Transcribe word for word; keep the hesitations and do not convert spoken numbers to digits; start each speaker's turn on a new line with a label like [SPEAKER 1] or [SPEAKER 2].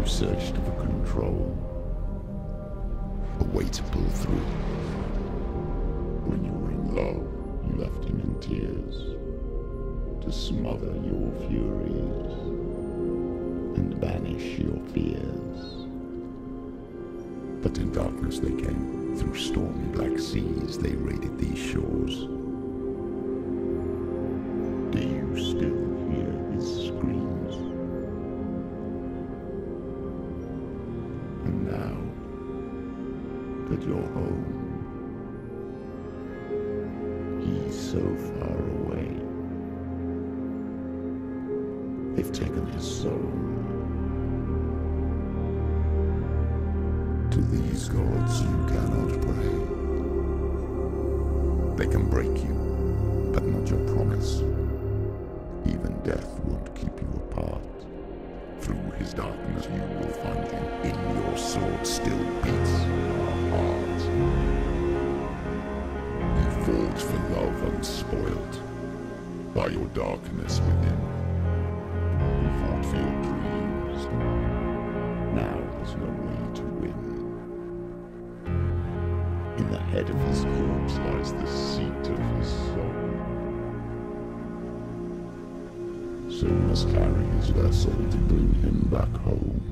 [SPEAKER 1] searched for control, a way to pull through. When you were in love, you left him in tears, to smother your furies and banish your fears. But in darkness they came, through stormy black seas they raided these shores. Do you still hear his screams? And now that you're home, he's so far away. They've taken his soul. To these gods you cannot pray. They can break you, but not your promise. Even death won't keep you apart. Through his darkness you will find him. In your sword still beats a heart. You fought for love unspoiled by your darkness within. You fought for your dreams. Now there's no way to win. In the head of his corpse lies the seat of his soul. So you must carry his vessel to bring him back home.